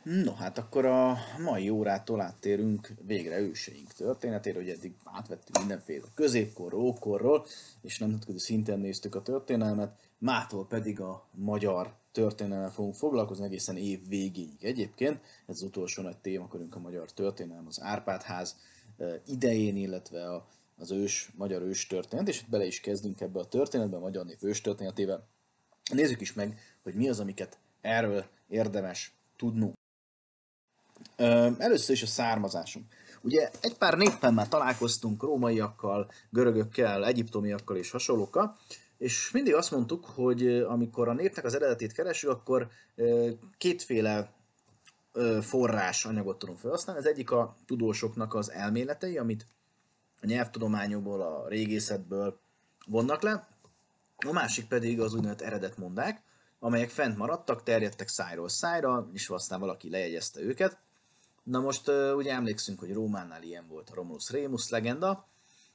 No, hát akkor a mai órától áttérünk végre őseink történetére, hogy eddig átvettünk mindenféle középkorról, ókorról, és nemzetközi szinten néztük a történelmet, mától pedig a magyar történelemmel fogunk foglalkozni egészen év végéig. Egyébként ez az utolsó nagy témakörünk a magyar történelem, az Árpád-ház idején, illetve az magyar ős történet, és itt bele is kezdünk ebbe a történetbe, a magyar nép ős történetével. Nézzük is meg, hogy mi az, amiket erről érdemes tudnunk. Először is a származásunk. Ugye egy pár néppel már találkoztunk, rómaiakkal, görögökkel, egyiptomiakkal és hasonlókkal, és mindig azt mondtuk, hogy amikor a népnek az eredetét keresünk, akkor kétféle forrás anyagot tudunk felhasználni. Az egyik a tudósoknak az elméletei, amit a nyelvtudományokból, a régészetből vonnak le, a másik pedig az úgynevezett eredetmondák, amelyek fent maradtak, terjedtek szájról szájra, és aztán valaki lejegyezte őket. Na most ugye emlékszünk, hogy Rómánál ilyen volt a Romulus Rémus legenda.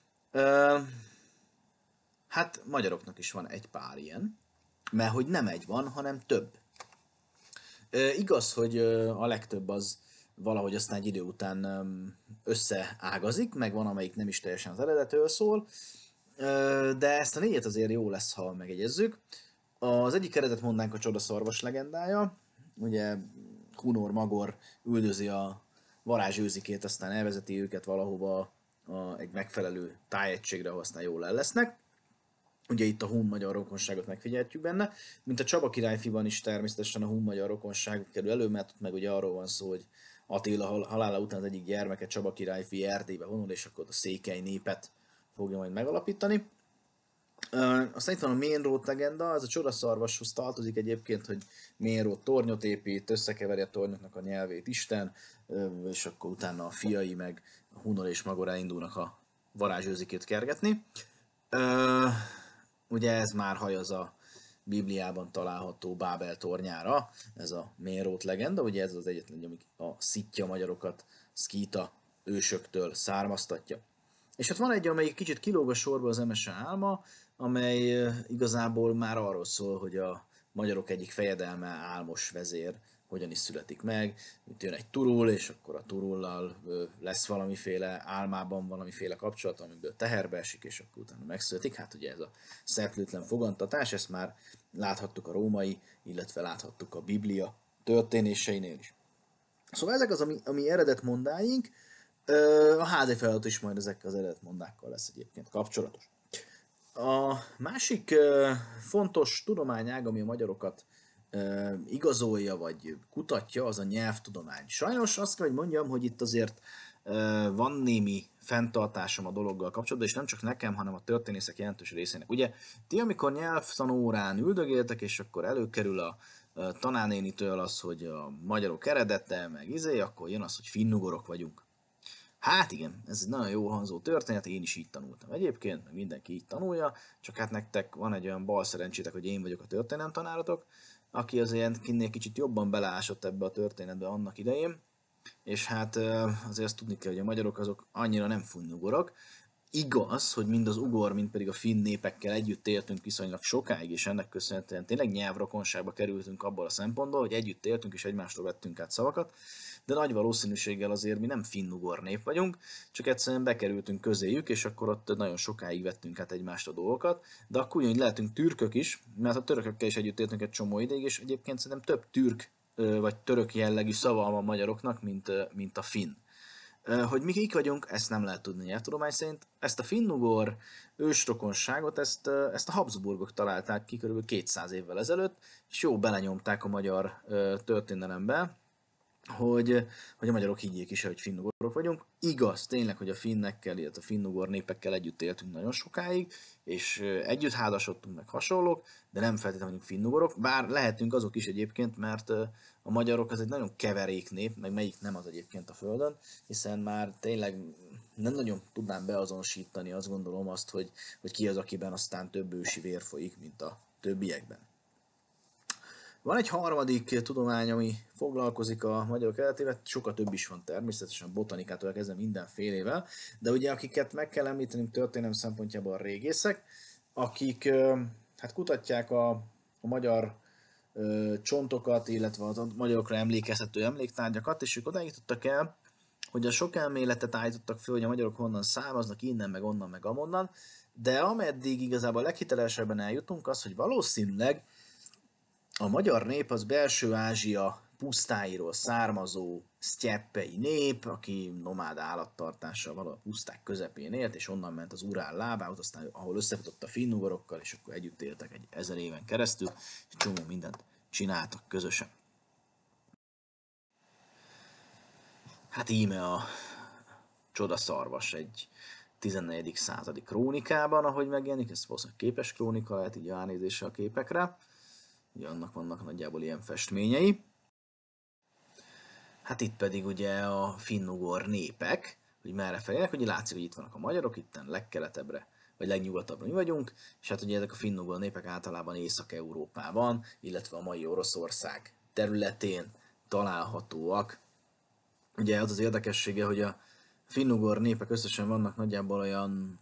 Hát magyaroknak is van egy pár ilyen, mert hogy nem egy van, hanem több. Igaz, hogy a legtöbb az valahogy aztán egy idő után összeágazik, meg van, amelyik nem is teljesen az eredetől szól, de ezt a négyet azért jó lesz, ha megegyezzük. Az egyik eredet mondnánk a csodaszarvas legendája, ugye Hunor Magor üldözi a varázsőzikét, aztán elvezeti őket valahova egy megfelelő tájegységre, ahol aztán jól el lesznek. Ugye itt a hun-magyar rokonságot megfigyeltjük benne, mint a Csaba királyfiban is természetesen a hun-magyar rokonság kerül elő, mert ott meg ugye arról van szó, hogy Attila halála után az egyik gyermeke Csaba királyfi Erdélybe vonul, és akkor a székely népet fogja majd megalapítani. Aztán itt van a Ménrót legenda, ez a csodaszarvashoz tartozik egyébként, hogy Ménrót tornyot épít, összekeveri a tornyoknak a nyelvét Isten, és akkor utána a fiai meg a Hunor és Magor elindulnak a varázsőzikét kergetni. Ugye ez már hajaz a Bibliában található Bábel tornyára, ez a Ménrót legenda, ugye ez az egyetlen, amik a szitja magyarokat szkíta ősöktől származtatja. És hát van egy, amelyik kicsit kilóg a sorba, az Emese álma, amely igazából már arról szól, hogy a magyarok egyik fejedelme, álmos vezér, hogyan is születik meg, itt jön egy turul, és akkor a turullal lesz valamiféle álmában valamiféle kapcsolat, amiből teherbe esik, és akkor utána megszületik. Hát ugye ez a szereplőtlen fogantatás, ezt már láthattuk a római, illetve láthattuk a Biblia történéseinél is. Szóval ezek az, ami eredetmondáink, a házi feladat is majd ezekkel az eredetmondákkal lesz egyébként kapcsolatos. A másik fontos tudományág, ami a magyarokat igazolja vagy kutatja, az a nyelvtudomány. Sajnos azt kell, hogy mondjam, hogy itt azért van némi fenntartásom a dologgal kapcsolatban, és nem csak nekem, hanem a történészek jelentős részének. Ugye ti, amikor nyelvtanórán üldögéltek, és akkor előkerül a tanárnénitől az, hogy a magyarok eredete, meg akkor jön az, hogy finnugorok vagyunk. Hát igen, ez egy nagyon jó hangzó történet, én is így tanultam egyébként, meg mindenki így tanulja, csak hát nektek van egy olyan bal szerencsétek, hogy én vagyok a történelem tanáratok, aki azért kinnél kicsit jobban beleásott ebbe a történetbe annak idején, és hát azért azt tudni kell, hogy a magyarok azok annyira nem funnugorok. Igaz, hogy mind az ugor, mind pedig a finn népekkel együtt éltünk viszonylag sokáig, és ennek köszönhetően tényleg nyelvrokonságba kerültünk abból a szempontból, hogy együtt éltünk és egymástól vettünk át szavakat, de nagy valószínűséggel azért mi nem finn-ugor nép vagyunk, csak egyszerűen bekerültünk közéjük, és akkor ott nagyon sokáig vettünk át egymást a dolgokat, de akkor ugyanúgy lehetünk türkök is, mert a törökökkel is együtt éltünk egy csomó ideig, és egyébként szerintem több türk vagy török jellegű szava van a magyaroknak, mint a finn. Hogy mi kik vagyunk, ezt nem lehet tudni nyelvtudomány szerint. Ezt a finnugor ősrokonságot, ezt a Habsburgok találták ki kb. 200 évvel ezelőtt, és jó belenyomták a magyar történelembe, hogy a magyarok higgyék is, hogy finnugorok vagyunk. Igaz, tényleg, hogy a finnekkel, illetve a finnugor népekkel együtt éltünk nagyon sokáig, és együtt házasodtunk meg hasonlók, de nem feltétlenül vagyunk finnugorok, bár lehetünk azok is egyébként, mert a magyarok az egy nagyon keverék nép, meg melyik nem az egyébként a Földön, hiszen már tényleg nem nagyon tudnám beazonosítani, azt gondolom hogy ki az, akiben aztán több ősi vér folyik, mint a többiekben. Van egy harmadik tudomány, ami foglalkozik a magyarok eredetével, sokkal több is van természetesen, botanikától kezdve mindenfélével, de ugye akiket meg kell említeni történelem szempontjából a régészek, akik hát kutatják a magyar csontokat, illetve a magyarokra emlékeztető emléktárgyakat, és ők oda jutottak el, hogy a sok elméletet állítottak föl, hogy a magyarok honnan származnak, innen, meg onnan, meg amonnan, de ameddig igazából leghitelesebben eljutunk, az, hogy valószínűleg a magyar nép az belső Ázsia pusztáiról származó sztyeppei nép, aki nomád állattartással valahol a puszták közepén élt, és onnan ment az Urál lábához, aztán ahol összefutott a finnugorokkal, és akkor együtt éltek egy 1000 éven keresztül, és csomó mindent csináltak közösen. Hát íme a Csodaszarvas egy 14. századi krónikában, ahogy megjelenik, ez valószínűleg képes krónika, lehet így ránézésre a képekre. Ugye annak vannak nagyjából ilyen festményei. Hát itt pedig ugye a finnugor népek, hogy merre felélnek, hogy látszik, hogy itt vannak a magyarok, itten legkeletebbre, vagy legnyugatabbra mi vagyunk, és hát ugye ezek a finnugor népek általában Észak-Európában, illetve a mai Oroszország területén találhatóak. Ugye az az érdekessége, hogy a finnugor népek összesen vannak nagyjából olyan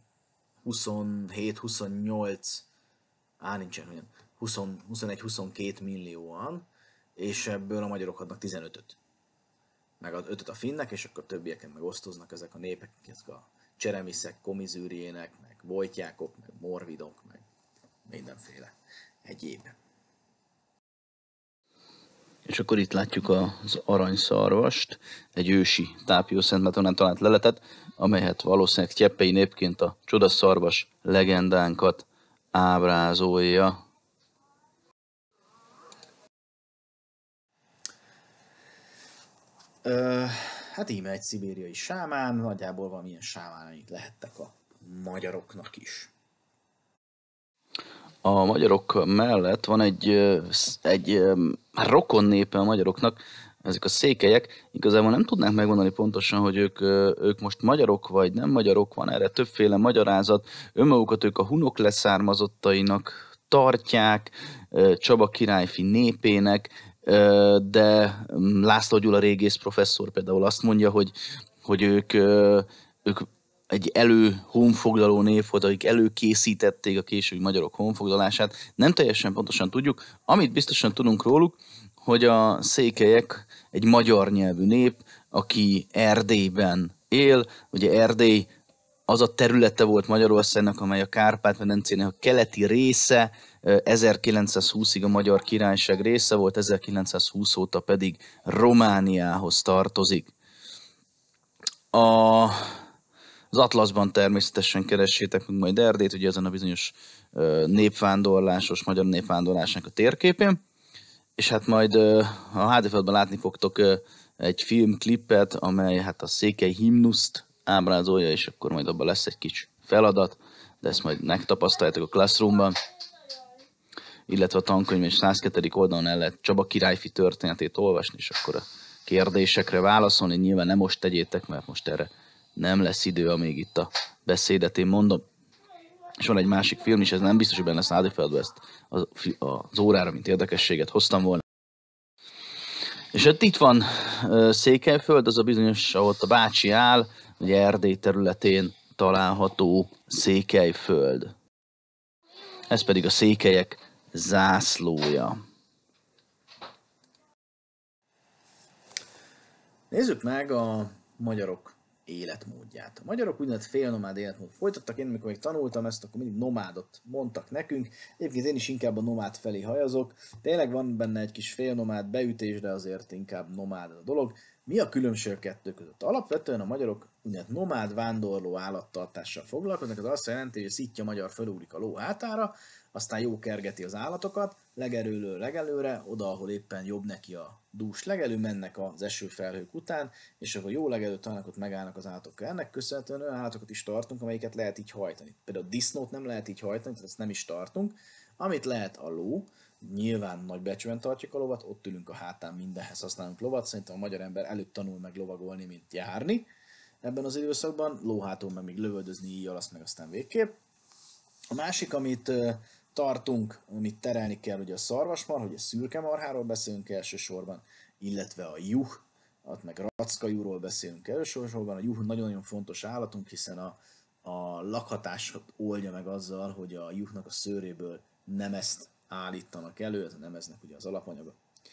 27-28, nincsen olyan, 21-22 millióan, és ebből a magyarok adnak 15-öt. Meg az 5-öt a finnek, és akkor többieken meg osztoznak ezek a népek, ezek a cseremiszek, komizűriének, meg vojtjákok, meg morvidok, meg mindenféle egyéb. És akkor itt látjuk az aranyszarvast, egy ősi Tápiószentmátornán talált leletet, amelyet valószínűleg sztyeppei népként a Csodaszarvas legendánkat ábrázolja. Hát íme egy szibériai sámán, nagyjából valamilyen sámánaik lehettek a magyaroknak is. A magyarok mellett van egy rokon népe a magyaroknak, ezek a székelyek. Igazából nem tudnánk megmondani pontosan, hogy ők most magyarok vagy nem magyarok, van erre többféle magyarázat. Önmagukat ők a hunok leszármazottainak tartják, Csaba királyfi népének, de László Gyula régész professzor például azt mondja, hogy ők egy honfoglaló név volt, akik előkészítették a későbbi magyarok honfoglalását. Nem teljesen pontosan tudjuk. Amit biztosan tudunk róluk, hogy a székelyek egy magyar nyelvű nép, aki Erdélyben él. Ugye Erdély az a területe volt Magyarországnak, amely a Kárpát-medencének a keleti része, 1920-ig a Magyar Királyság része volt, 1920 óta pedig Romániához tartozik. Az atlaszban természetesen keressétek meg majd Erdélyt, ugye ezen a bizonyos népvándorlásos, magyar népvándorlásnak a térképén. És hát majd a HD-feladban látni fogtok egy filmklippet, amely hát a székely himnuszt ábrázolja, és akkor majd abban lesz egy kis feladat, de ezt majd megtapasztaljátok a Classroomban. Illetve a tankönyv 102. oldalon el lehet Csaba királyfi történetét olvasni, és akkor a kérdésekre válaszolni. Nyilván nem most tegyétek, mert most erre nem lesz idő, amíg itt a beszédet én mondom. És van egy másik film is, ez nem biztos, hogy benne lesz HD-feladban, ezt az órára, mint érdekességet hoztam volna. És hát itt van Székelyföld, az a bizonyos, ahol a bácsi áll, ugye Erdély területén található Székelyföld. Ez pedig a székelyek zászlója. Nézzük meg a magyarok életmódját. A magyarok úgynevezett félnomád életmód folytattak. Én amikor még tanultam ezt, akkor mindig nomádot mondtak nekünk. Egyébként én is inkább a nomád felé hajazok. Tényleg van benne egy kis félnomád beütés, de azért inkább nomád a dolog. Mi a különbség a kettő között? Alapvetően a magyarok úgynevezett nomád vándorló állattartással foglalkoznak. Ez azt jelenti, hogy a szitja magyar felugrik a ló hátára, aztán jó kergeti az állatokat, legelőről legelőre, oda, ahol éppen jobb neki a dús legelő, mennek az esőfelhők után, és akkor jó legelő találnak, ott megállnak az állatok. Ennek köszönhetően olyan állatokat is tartunk, amelyiket lehet így hajtani. Például a disznót nem lehet így hajtani, tehát ezt nem is tartunk. Amit lehet a ló, nyilván nagy becsben tartjuk a lovat, ott ülünk a hátán, mindenhez használunk lovat, szerintem a magyar ember előbb tanul meg lovagolni, mint járni. Ebben az időszakban lóháton meg még lövöldözni íjjal, azt meg aztán végképp. A másik, amit tartunk, amit terelni kell, ugye a szarvasmarha, ugye szürke marháról beszélünk elsősorban, illetve a juh, ott meg rackajuhról beszélünk elsősorban. A juh nagyon-nagyon fontos állatunk, hiszen a lakhatást oldja meg azzal, hogy a juhnak a szőréből nemezt állítanak elő, ez a nemeznek ugye az alapanyaga.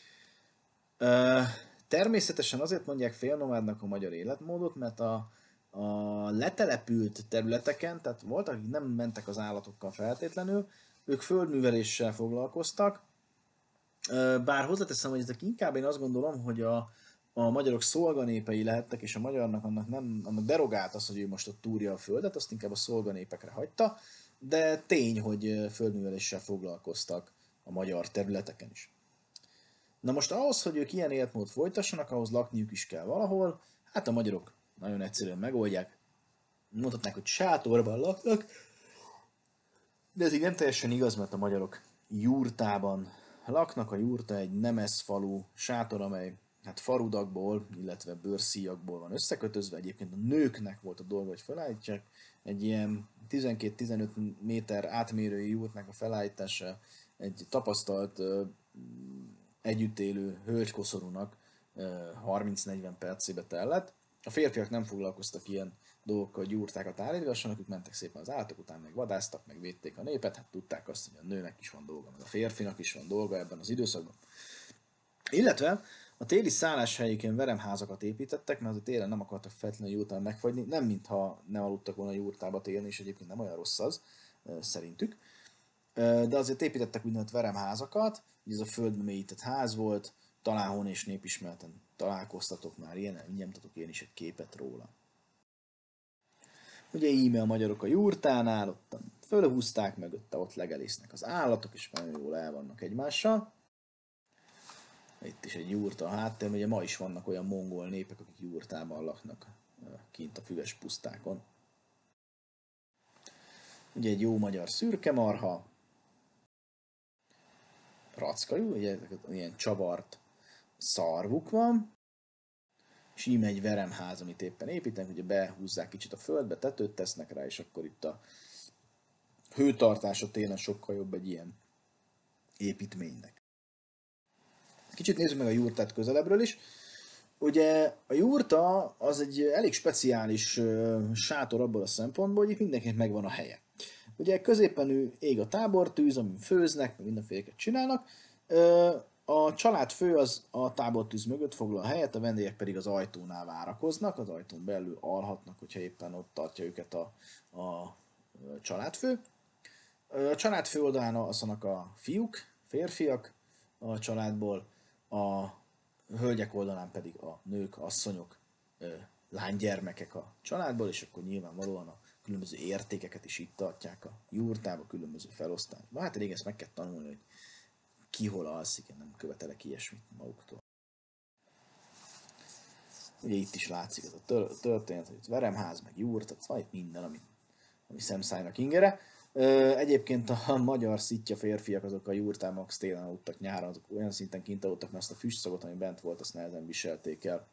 Természetesen azért mondják félnomádnak a magyar életmódot, mert a letelepült területeken, tehát voltak, akik nem mentek az állatokkal feltétlenül, ők földműveléssel foglalkoztak, bár hozzáteszem, hogy ezek inkább én azt gondolom, hogy a magyarok szolganépei lehettek, és a magyarnak annak derogált az, hogy ő most ott túrja a földet, azt inkább a szolganépekre hagyta, de tény, hogy földműveléssel foglalkoztak a magyar területeken is. Na most ahhoz, hogy ők ilyen életmódot folytassanak, ahhoz lakniuk is kell valahol, hát a magyarok nagyon egyszerűen megoldják, mondhatnák, hogy sátorban laknak, de ez így nem teljesen igaz, mert a magyarok jurtában laknak. A jurta egy nemeszfalú sátor, amely hát farudakból, illetve bőrszíjakból van összekötözve. Egyébként a nőknek volt a dolga, hogy felállítsák. Egy ilyen 12-15 méter átmérőjű jurtnak a felállítása egy tapasztalt együtt élő hölgykoszorúnak 30-40 percébe tellett. A férfiak nem foglalkoztak ilyen dolgokkal, hogy jurtákat állítgassanak, ők mentek szépen az állatok után, meg vadásztak, meg védték a népet, hát tudták azt, hogy a nőnek is van dolga, meg a férfinak is van dolga ebben az időszakban. Illetve a téli szálláshelyeken veremházakat építettek, mert a télen nem akartak feltétlenül jurtán megfagyni, nem mintha nem aludtak volna jurtába télen, és egyébként nem olyan rossz az, szerintük. De azért építettek úgynevezett veremházakat, ez a földbe mélyített ház volt, talán hon és népismereten találkoztatok már ilyen, nyomtatok én is egy képet róla. Ugye íme a magyarok a jurtánál, ott fölhúzták, mögötte ott legelésznek az állatok, és nagyon jól el vannak egymással. Itt is egy jurta a háttérben, ugye ma is vannak olyan mongol népek, akik jurtában laknak kint a füves pusztákon. Ugye egy jó magyar szürkemarha, rackajú, ugye ilyen csavart szarvuk van, és íme egy veremház, amit éppen építenek, ugye behúzzák kicsit a földbe, tetőt tesznek rá, és akkor itt a hőtartása télen sokkal jobb egy ilyen építménynek. Kicsit nézzük meg a jurtát közelebbről is. Ugye a jurta az egy elég speciális sátor abból a szempontból, hogy itt mindenkinek megvan a helye. Ugye középen ég a tábortűz, amin főznek, meg mindenféleket csinálnak. A családfő az a tábortűz mögött foglal a helyet, a vendégek pedig az ajtónál várakoznak, az ajtón belül alhatnak, hogyha éppen ott tartja őket a családfő. A családfő oldalán alszanak a fiúk, férfiak a családból, a hölgyek oldalán pedig a nők, asszonyok, lánygyermekek a családból, és akkor nyilvánvalóan a különböző értékeket is itt tartják a jurtába, különböző felosztásban. Hát régen ezt meg kell tanulni, hogy ki hol alszik, én nem követelek ilyesmit maguktól. Ugye itt is látszik ez a történet, hogy veremház, meg jurta, van itt minden, ami szemszájnak ingere. Egyébként a magyar szitja férfiak azok a jurtán max télen aludtak, nyáron azok olyan szinten kint aludtak, mert azt a füstszagot, ami bent volt, azt nehezen viselték el.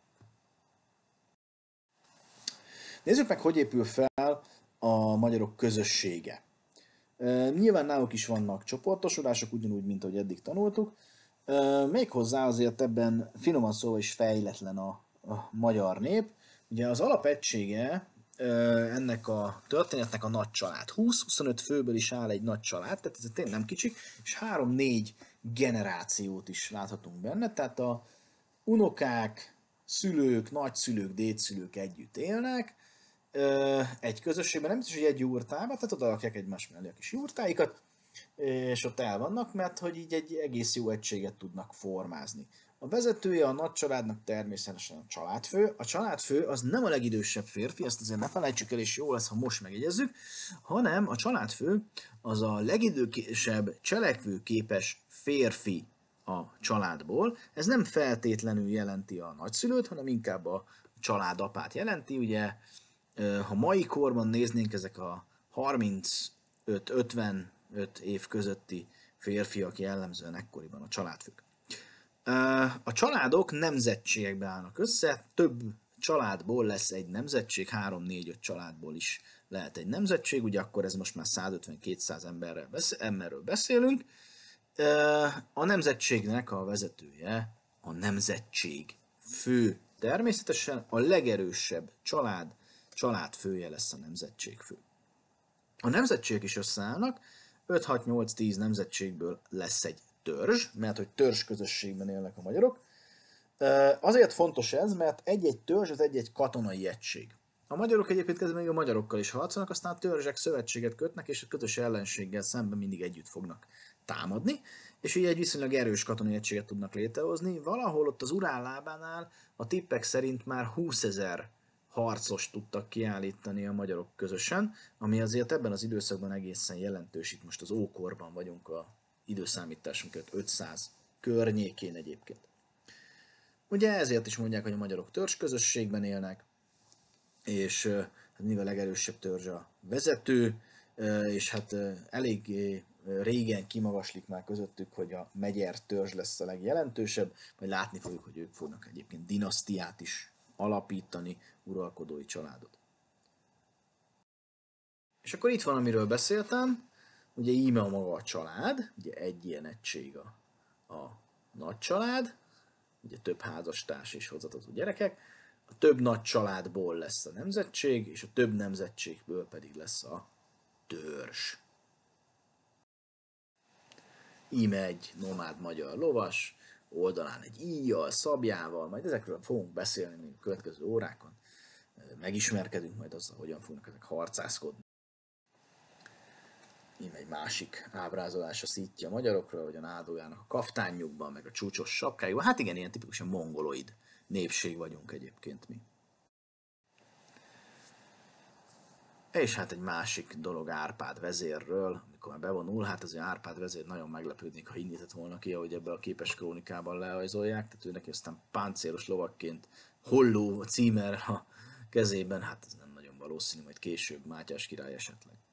Nézzük meg, hogy épül fel a magyarok közössége. Nyilván náluk is vannak csoportosodások, ugyanúgy, mint ahogy eddig tanultuk. Méghozzá azért ebben finoman szóval is fejletlen a magyar nép. Ugye az alapegysége ennek a történetnek a nagy család. 20-25 főből is áll egy nagy család, tehát ez tényleg nem kicsik, és 3-4 generációt is láthatunk benne, tehát a unokák, szülők, nagyszülők, dédszülők együtt élnek, egy közösségben, nem biztos, hogy egy jurtában, tehát oda lakják egymás mellé a kis jurtáikat, és ott el vannak, mert hogy így egy egész jó egységet tudnak formázni. A vezetője a nagy családnak természetesen a családfő. A családfő az nem a legidősebb férfi, ezt azért ne felejtsük el, és jó lesz, ha most megjegyezzük, hanem a családfő az a legidősebb cselekvőképes férfi a családból. Ez nem feltétlenül jelenti a nagyszülőt, hanem inkább a családapát jelenti. Ugye, ha mai korban néznénk, ezek a 35-55 év közötti férfiak jellemzően ekkoriban a családfők. A családok nemzetségekbe állnak össze, több családból lesz egy nemzetség, 3-4-5 családból is lehet egy nemzetség, ugye akkor ez most már 150-200 emberről beszélünk. A nemzetségnek a vezetője a nemzetség fő. Természetesen a legerősebb családfője lesz a nemzetségfő. A nemzetségek is összeállnak, 5-6-8-10 nemzetségből lesz egy törzs, mert hogy törzs közösségben élnek a magyarok. Azért fontos ez, mert egy-egy törzs az egy-egy katonai egység. A magyarok egyébként kezdve még a magyarokkal is harcolnak, aztán a törzsek szövetséget kötnek, és a közös ellenséggel szemben mindig együtt fognak támadni, és így egy viszonylag erős katonai egységet tudnak létrehozni. Valahol ott az Urál lábánál a tippek szerint már 20 000 harcos tudtak kiállítani a magyarok közösen, ami azért ebben az időszakban egészen jelentős. Itt most az ókorban vagyunk, a időszámításunk 500 környékén egyébként. Ugye ezért is mondják, hogy a magyarok törzs közösségben élnek, és hát mindig a legerősebb törzs a vezető, és hát elég régen kimagaslik már közöttük, hogy a megyer törzs lesz a legjelentősebb, majd látni fogjuk, hogy ők fognak egyébként dinasztiát is alapítani, uralkodói családot. És akkor itt van, amiről beszéltem, ugye íme a maga a család, ugye egy ilyen egység a nagy család, ugye több házastárs és hozzátartozó gyerekek, a több nagy családból lesz a nemzetség, és a több nemzetségből pedig lesz a törzs. Íme egy nomád magyar lovas, oldalán egy íjjal, szabjával, majd ezekről fogunk beszélni még a következő órákon. Megismerkedünk majd azzal, hogyan fognak ezek harcászkodni. Íme egy másik ábrázolás a szítja a magyarokról, hogy a nádójának a kaftányjukban, meg a csúcsos sapkájukban. Hát igen, ilyen tipikusan mongoloid népség vagyunk egyébként mi. És hát egy másik dolog Árpád vezérről, amikor már bevonul, hát azért Árpád vezér nagyon meglepődnék, ha indított volna ki, ahogy ebbe a képes krónikában leajzolják, tehát ő neki aztán páncélos lovakként holló a címer a kezében, hát ez nem nagyon valószínű, majd később Mátyás király esetleg.